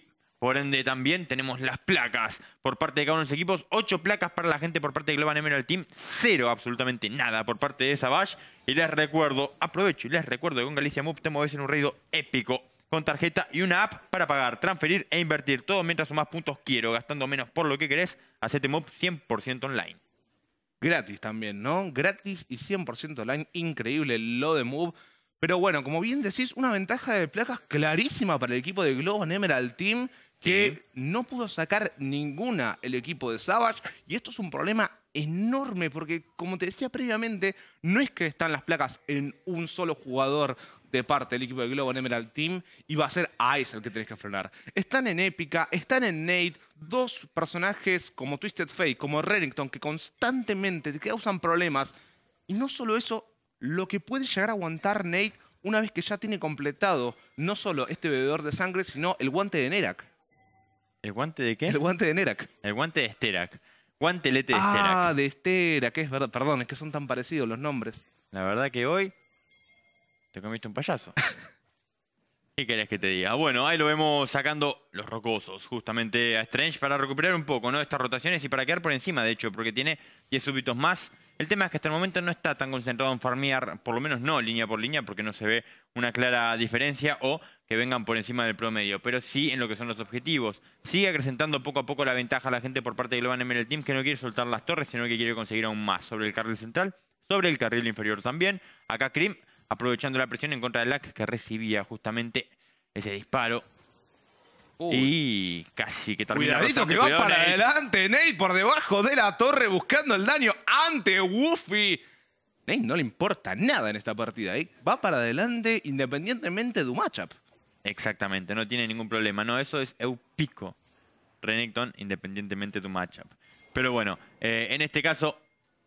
Speaker 1: Por ende, también tenemos las placas por parte de cada uno de los equipos. Ocho placas para la gente por parte de Global Emerald Team. Cero, absolutamente nada por parte de Savage. Y les recuerdo, aprovecho y les recuerdo que con Galicia Move te mueves en un raid épico con tarjeta y una app para pagar, transferir e invertir. Todo mientras sumás puntos quiero, gastando menos por lo que querés. Hacete Move cien por ciento online.
Speaker 2: Gratis también, ¿no? Gratis y cien por ciento online. Increíble lo de Move. Pero bueno, como bien decís, una ventaja de placas clarísima para el equipo de Global Emerald Team, que sí. no pudo sacar ninguna el equipo de Savage. Y esto es un problema enorme porque, como te decía previamente, no es que están las placas en un solo jugador de parte del equipo de Global Emerald Team y va a ser Ice el que tenés que frenar. Están en Épica, están en Nate, dos personajes como Twisted Fate, como Renekton, que constantemente te causan problemas. Y no solo eso, lo que puede llegar a aguantar Nate una vez que ya tiene completado no solo este bebedor de sangre, sino el guante de Nerak.
Speaker 1: ¿El guante de qué?
Speaker 2: El guante de Nerak.
Speaker 1: El guante de Sterak. Guantelete de Sterak.
Speaker 2: Ah, de Sterak, es verdad. Perdón, es que son tan parecidos los nombres.
Speaker 1: La verdad que hoy te comiste un payaso. ¿Qué querés que te diga? Bueno, ahí lo vemos sacando los rocosos justamente a Strange para recuperar un poco, ¿no? Estas rotaciones y para quedar por encima, de hecho, porque tiene diez súbditos más. El tema es que hasta el momento no está tan concentrado en farmear, por lo menos no línea por línea, porque no se ve una clara diferencia o que vengan por encima del promedio, pero sí en lo que son los objetivos. Sigue acrecentando poco a poco la ventaja a la gente por parte de Global Emerald Team, que no quiere soltar las torres, sino que quiere conseguir aún más sobre el carril central, sobre el carril inferior también. Acá Crim aprovechando la presión en contra de Lack, que recibía justamente ese disparo. Uy. Y casi que termina.
Speaker 2: Cuidadito que va cuidado, para Nate. adelante. Nate por debajo de la torre buscando el daño ante Woofy. Nate no le importa nada en esta partida. ¿eh? Va para adelante independientemente de un matchup.
Speaker 1: Exactamente, no tiene ningún problema. No, eso es Eupico Renekton independientemente de tu matchup. Pero bueno, eh, en este caso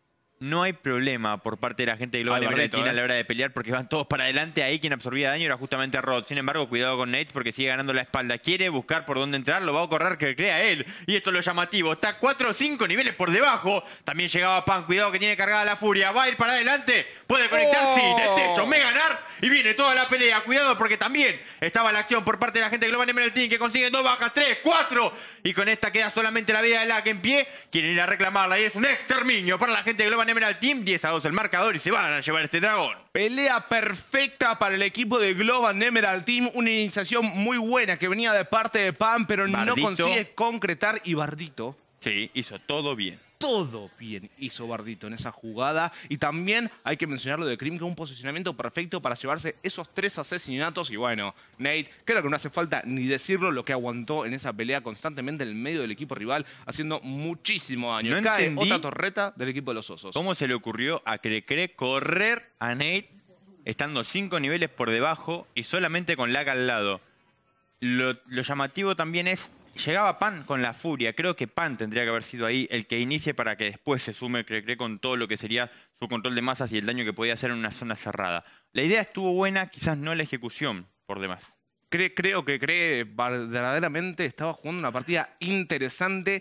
Speaker 1: no hay problema por parte de la gente de Global Emerald Team a la hora de pelear porque van todos para adelante. Ahí quien absorbía daño era justamente Rod. Sin embargo, cuidado con Nate porque sigue ganando la espalda. Quiere buscar por dónde entrar, lo va a correr que crea él. Y esto es lo llamativo. Está cuatro o cinco niveles por debajo. También llegaba Pan. Cuidado que tiene cargada la furia. Va a ir para adelante. Puede conectar. Oh. Sí, destello. Me ganar. Y viene toda la pelea. Cuidado porque también estaba la acción por parte de la gente de Global Emerald Team que consigue dos bajas. Tres, cuatro. Y con esta queda solamente la vida de Lack en pie. Quieren ir a reclamarla y es un exterminio para la gente de Global Emerald Team. diez a dos el marcador y se van a llevar este dragón.
Speaker 2: Pelea perfecta para el equipo de Global Emerald Team. Una iniciación muy buena que venía de parte de Pan, pero Bardito. no consigue concretar. Y Bardito.
Speaker 1: Sí, hizo todo bien.
Speaker 2: Todo bien hizo Bardito en esa jugada. Y también hay que mencionar lo de Crim, que es un posicionamiento perfecto para llevarse esos tres asesinatos. Y bueno, Nate, creo que no hace falta ni decirlo lo que aguantó en esa pelea constantemente en el medio del equipo rival, haciendo muchísimo daño.
Speaker 1: No
Speaker 2: Cae
Speaker 1: entendí
Speaker 2: otra torreta del equipo de los osos.
Speaker 1: ¿Cómo se le ocurrió a Crecre correr a Nate estando cinco niveles por debajo y solamente con Lack al lado? Lo, lo llamativo también es... Llegaba Pan con la furia. Creo que Pan tendría que haber sido ahí el que inicie para que después se sume Crecre con todo lo que sería su control de masas y el daño que podía hacer en una zona cerrada. La idea estuvo buena, quizás no la ejecución por demás.
Speaker 2: Cre creo que Cre verdaderamente estaba jugando una partida interesante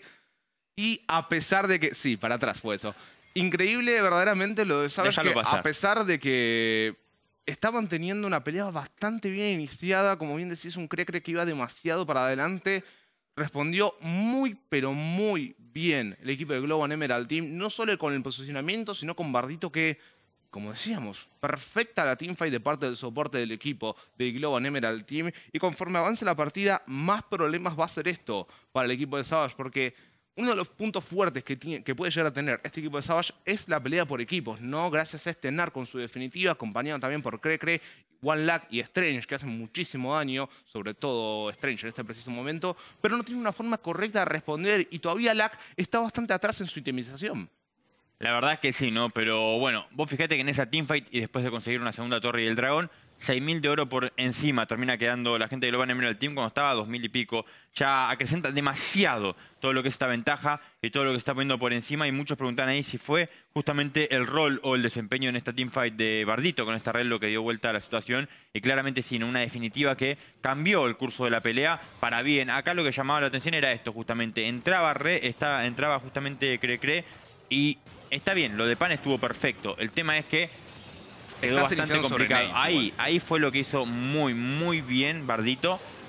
Speaker 2: y a pesar de que... Sí, para atrás fue eso. Increíble verdaderamente lo de Savage, que a pesar de que... estaban teniendo una pelea bastante bien iniciada, como bien decís, un Crecre que iba demasiado para adelante. Respondió muy, pero muy bien el equipo de Global Emerald Team, no solo con el posicionamiento, sino con Bardito que, como decíamos, perfecta la teamfight de parte del soporte del equipo de Global Emerald Team. Y conforme avance la partida, más problemas va a ser esto para el equipo de Savage, porque uno de los puntos fuertes que, tiene, que puede llegar a tener este equipo de Savage es la pelea por equipos, ¿no? Gracias a este Nar con su definitiva, acompañado también por Crecre, One Lack y Strange, que hacen muchísimo daño, sobre todo Strange en este preciso momento, pero no tiene una forma correcta de responder y todavía Lack está bastante atrás en su itemización.
Speaker 1: La verdad es que sí, ¿no? Pero bueno, vos fíjate que en esa teamfight y después de conseguir una segunda torre y el dragón, seis mil de oro por encima termina quedando la gente de Global Emerald Team cuando estaba a dos mil y pico. Ya acrecenta demasiado todo lo que es esta ventaja y todo lo que se está poniendo por encima. Y muchos preguntan ahí si fue justamente el rol o el desempeño en esta teamfight de Bardito con esta red lo que dio vuelta a la situación. Y claramente sí, en una definitiva que cambió el curso de la pelea para bien. Acá lo que llamaba la atención era esto justamente. Entraba, re, estaba, entraba justamente Crecre y está bien, lo de Pan estuvo perfecto. El tema es que quedó bastante complicado. Ahí, ahí fue lo que hizo muy, muy bien Bardito.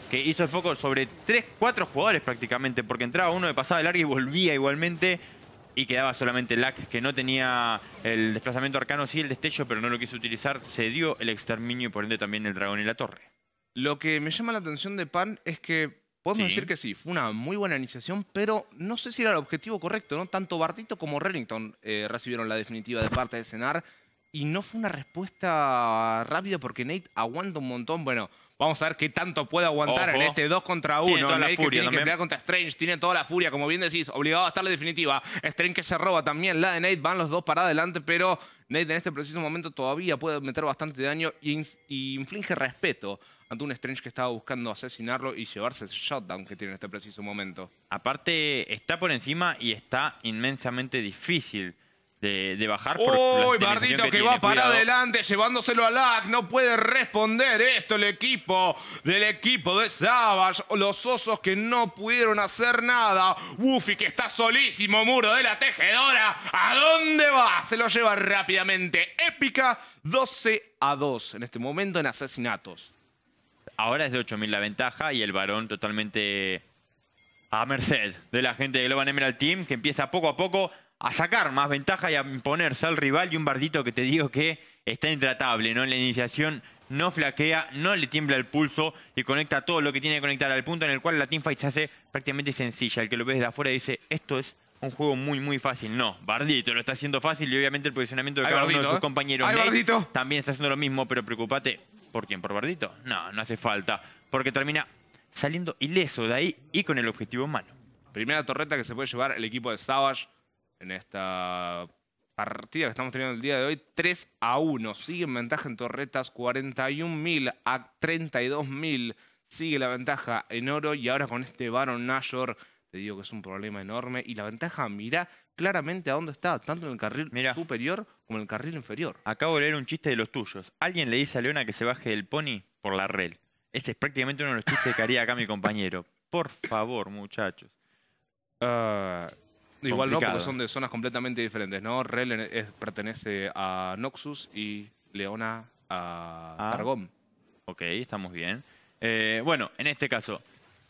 Speaker 1: que hizo el foco sobre tres, cuatro jugadores prácticamente, porque entraba uno de pasada de larga y volvía igualmente. Y quedaba solamente Lack, que no tenía el desplazamiento arcano, sí el destello, pero no lo quiso utilizar. Se dio el exterminio y por ende también el dragón y la torre.
Speaker 2: Lo que me llama la atención de Pan es que podemos
Speaker 1: Sí.
Speaker 2: decir que sí, fue una muy buena iniciación, pero no sé si era el objetivo correcto, ¿no? Tanto Bardito como Remington eh, recibieron la definitiva de parte de Cenar y no fue una respuesta rápida porque Nate aguanta un montón. Bueno, vamos a ver qué tanto puede aguantar
Speaker 1: Ojo.
Speaker 2: en este dos contra
Speaker 1: Tiene
Speaker 2: uno.
Speaker 1: toda la
Speaker 2: Nate que
Speaker 1: furia
Speaker 2: tiene que
Speaker 1: también.
Speaker 2: pelear contra Strange, tiene toda la furia, como bien decís, obligado a estar la definitiva. Strange que se roba también la de Nate, van los dos para adelante, pero Nate en este preciso momento todavía puede meter bastante daño y, ins- y inflige respeto ante un Strange que estaba buscando asesinarlo y llevarse ese shutdown que tiene en este preciso momento.
Speaker 1: Aparte, está por encima y está inmensamente difícil de, de bajar. por la
Speaker 2: ¡Uy,
Speaker 1: estabilización
Speaker 2: Bardito que,
Speaker 1: tiene.
Speaker 2: va para
Speaker 1: Cuidado.
Speaker 2: adelante llevándoselo a Lack! No puede responder esto el equipo del equipo de Savage. Los osos que no pudieron hacer nada. Woofy que está solísimo, muro de la tejedora. ¿A dónde va? Se lo lleva rápidamente. Épica doce a dos en este momento en asesinatos.
Speaker 1: Ahora es de ocho mil la ventaja y el varón totalmente a merced de la gente de Global Emerald Team, que empieza poco a poco a sacar más ventaja y a imponerse al rival. Y un Bardito que te digo que está intratable, ¿no? En la iniciación no flaquea, no le tiembla el pulso y conecta todo lo que tiene que conectar al punto en el cual la teamfight se hace prácticamente sencilla. El que lo ve desde afuera dice, esto es un juego muy, muy fácil. No, Bardito lo está haciendo fácil y obviamente el posicionamiento de
Speaker 2: Ay,
Speaker 1: cada uno
Speaker 2: Bardito,
Speaker 1: de sus
Speaker 2: ¿eh?
Speaker 1: compañeros
Speaker 2: Ay,
Speaker 1: Nate
Speaker 2: Bardito.
Speaker 1: también está haciendo lo mismo, pero preocupate. ¿Por quién? ¿Por Bardito? No, no hace falta. Porque termina saliendo ileso de ahí y con el objetivo en mano.
Speaker 2: Primera torreta que se puede llevar el equipo de Savage en esta partida que estamos teniendo el día de hoy. tres a uno. Sigue en ventaja en torretas, cuarenta y un mil a treinta y dos mil. Sigue la ventaja en oro y ahora con este Baron Nashor te digo que es un problema enorme. Y la ventaja, mirá claramente a dónde está, tanto en el carril
Speaker 1: Mirá.
Speaker 2: superior como en el carril inferior.
Speaker 1: Acabo de leer un chiste de los tuyos. Alguien le dice a Leona que se baje del pony por la rel. Ese es prácticamente uno de los chistes que haría acá mi compañero. Por favor, muchachos.
Speaker 2: Ah, igual no,
Speaker 1: Complicado.
Speaker 2: porque son de zonas completamente diferentes, ¿no? Rel es- pertenece a Noxus y Leona a
Speaker 1: Ah.
Speaker 2: Targón.
Speaker 1: Ok, estamos bien. Eh, bueno, en este caso...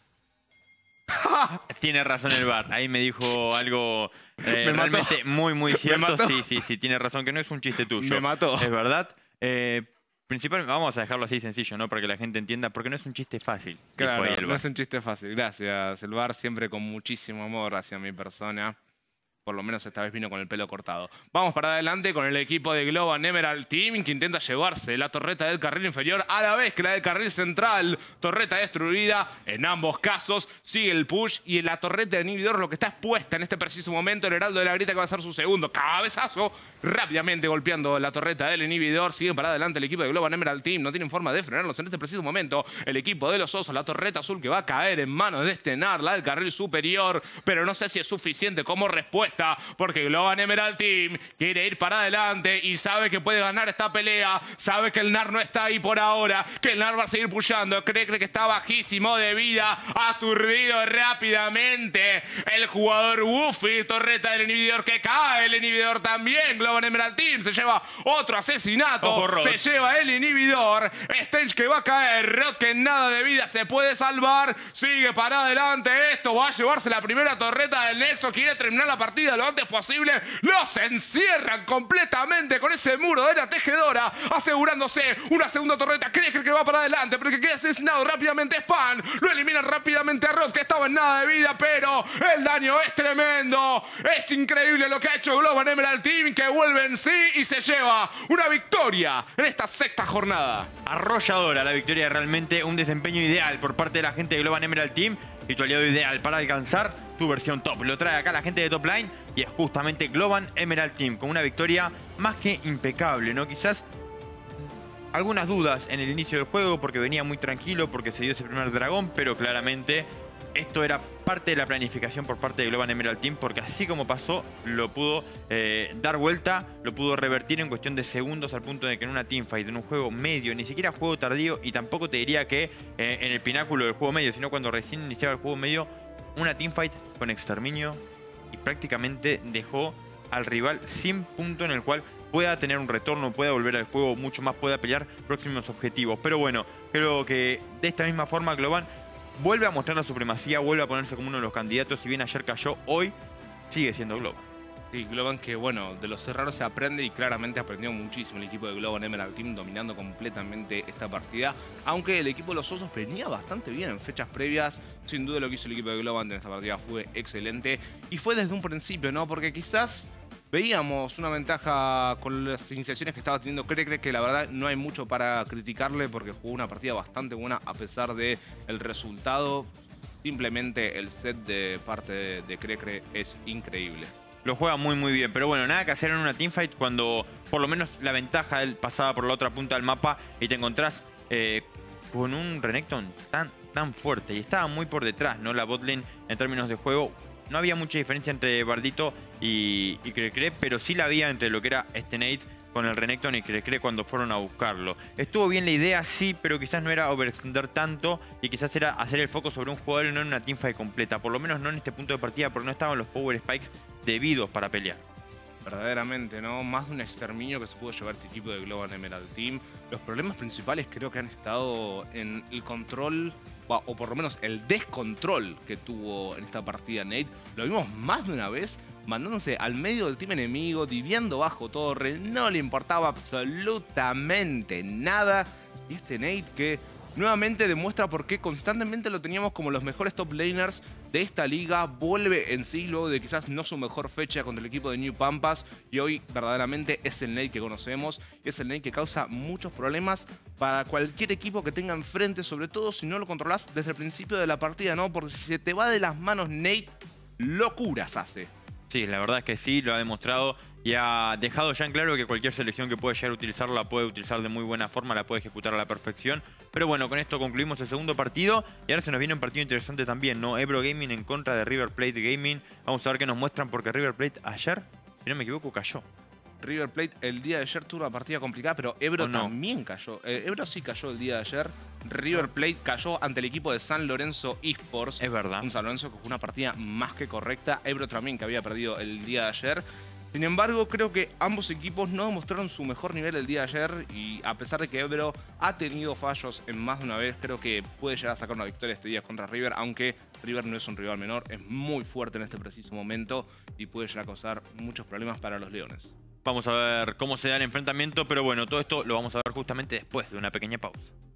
Speaker 1: Tiene razón el bar. Ahí me dijo algo eh,
Speaker 2: Me mató.
Speaker 1: realmente muy, muy
Speaker 2: Me
Speaker 1: cierto.
Speaker 2: mató.
Speaker 1: Sí, sí, sí, tiene razón, que no es un chiste tuyo.
Speaker 2: Me mató.
Speaker 1: Es verdad. Eh, principalmente, vamos a dejarlo así sencillo, ¿no? Para que la gente entienda, porque no es un chiste fácil. dijo
Speaker 2: Claro,
Speaker 1: ahí el
Speaker 2: no
Speaker 1: bar.
Speaker 2: es un chiste fácil. Gracias, el bar siempre con muchísimo amor hacia mi persona. Por lo menos esta vez vino con el pelo cortado. Vamos para adelante con el equipo de Global Emerald Team que intenta llevarse la torreta del carril inferior a la vez que la del carril central. Torreta destruida. En ambos casos sigue el push y en la torreta de inhibidor lo que está expuesta en este preciso momento el Heraldo de la Grieta que va a ser su segundo cabezazo. Rápidamente golpeando la torreta del inhibidor. Sigue para adelante el equipo de Global Emerald Team. No tienen forma de frenarlos en este preciso momento. El equipo de los osos, la torreta azul que va a caer en manos de este Narla del carril superior. Pero no sé si es suficiente como respuesta. Porque Global Emerald Team quiere ir para adelante y sabe que puede ganar esta pelea. Sabe que el Nar no está ahí por ahora. Que el Nar va a seguir pushando. Cree, cree que está bajísimo de vida. Aturdido rápidamente. El jugador Woofy, torreta del inhibidor que cae. El inhibidor también. Global Emerald Team se lleva otro asesinato.
Speaker 1: Ojo, Rod.
Speaker 2: Se lleva el inhibidor. Strange que va a caer. Rod que en nada de vida se puede salvar. Sigue para adelante. Esto va a llevarse la primera torreta del Nexo. Quiere terminar la partida lo antes posible. Los encierran completamente con ese muro de la tejedora. Asegurándose una segunda torreta. Cree que el que va para adelante. Pero el que queda asesinado rápidamente es Pan. Lo eliminan rápidamente a Rod que estaba en nada de vida. Pero el daño es tremendo. Es increíble lo que ha hecho Global Emerald Team. Que vuelve en sí y se lleva una victoria en esta sexta jornada.
Speaker 1: Arrolladora la victoria, realmente un desempeño ideal por parte de la gente de Global Emerald Team y tu aliado ideal para alcanzar tu versión top. Lo trae acá la gente de Top Line y es justamente Global Emerald Team con una victoria más que impecable, ¿no? Quizás algunas dudas en el inicio del juego porque venía muy tranquilo, porque se dio ese primer dragón, pero claramente esto era parte de la planificación por parte de Global Emerald Team, porque así como pasó, lo pudo eh, dar vuelta, lo pudo revertir en cuestión de segundos, al punto de que en una teamfight, en un juego medio, ni siquiera juego tardío, y tampoco te diría que eh, en el pináculo del juego medio, sino cuando recién iniciaba el juego medio, una teamfight con exterminio y prácticamente dejó al rival sin punto en el cual pueda tener un retorno, pueda volver al juego mucho más, pueda pelear próximos objetivos. Pero bueno, creo que de esta misma forma Global vuelve a mostrar la supremacía, vuelve a ponerse como uno de los candidatos. Si bien ayer cayó, hoy sigue siendo Globan.
Speaker 2: Sí, Globan que, bueno, de los errores se aprende y claramente aprendió muchísimo el equipo de Globan Emerald Team, dominando completamente esta partida. Aunque el equipo de los Osos venía bastante bien en fechas previas, sin duda lo que hizo el equipo de Globan en esta partida fue excelente. Y fue desde un principio, ¿no? Porque quizás veíamos una ventaja con las iniciaciones que estaba teniendo Crecre, que la verdad no hay mucho para criticarle porque jugó una partida bastante buena a pesar del resultado. Simplemente el set de parte de, de Crecre es increíble.
Speaker 1: Lo juega muy muy bien, pero bueno, nada que hacer en una teamfight cuando por lo menos la ventaja él pasaba por la otra punta del mapa y te encontrás eh, con un Renekton tan, tan fuerte y estaba muy por detrás, ¿no? La botlane en términos de juego. No había mucha diferencia entre Bardito y, y Crecre, pero sí la había entre lo que era este Nate con el Renekton y Crecre cuando fueron a buscarlo. Estuvo bien la idea, sí, pero quizás no era overextender tanto y quizás era hacer el foco sobre un jugador y no en una teamfight completa. Por lo menos no en este punto de partida porque no estaban los power spikes debidos para pelear.
Speaker 2: Verdaderamente, ¿no? Más de un exterminio que se pudo llevar este equipo de Globan Emerald Team. Los problemas principales creo que han estado en el control, o por lo menos el descontrol que tuvo en esta partida Nate. Lo vimos más de una vez mandándose al medio del team enemigo, diviando bajo torre, no le importaba absolutamente nada. Y este Nate que nuevamente demuestra por qué constantemente lo teníamos como los mejores top laners de esta liga. Vuelve en sí luego de quizás no su mejor fecha contra el equipo de New Pampas. Y hoy verdaderamente es el Nate que conocemos. Es el Nate que causa muchos problemas para cualquier equipo que tenga enfrente. Sobre todo si no lo controlas desde el principio de la partida, ¿no? Porque si se te va de las manos Nate, locuras hace.
Speaker 1: Sí, la verdad es que sí, lo ha demostrado y ha dejado ya en claro que cualquier selección que puede llegar a utilizarlo la puede utilizar de muy buena forma, la puede ejecutar a la perfección. Pero bueno, con esto concluimos el segundo partido y ahora se nos viene un partido interesante también, ¿no? Ebro Gaming en contra de River Plate Gaming. Vamos a ver qué nos muestran porque River Plate ayer, si no me equivoco, cayó.
Speaker 2: River Plate el día de ayer tuvo una partida complicada, pero Ebro
Speaker 1: no?
Speaker 2: también cayó. Eh, Ebro sí cayó el día de ayer. River Plate cayó ante el equipo de San Lorenzo Esports.
Speaker 1: Es verdad.
Speaker 2: Un San Lorenzo con una partida más que correcta. Ebro también que había perdido el día de ayer. Sin embargo, creo que ambos equipos no demostraron su mejor nivel el día de ayer. Y a pesar de que Ebro ha tenido fallos en más de una vez, creo que puede llegar a sacar una victoria este día contra River. Aunque River no es un rival menor, es muy fuerte en este preciso momento y puede llegar a causar muchos problemas para los Leones.
Speaker 1: Vamos a ver cómo se da el enfrentamiento, pero bueno, todo esto lo vamos a ver justamente después de una pequeña pausa.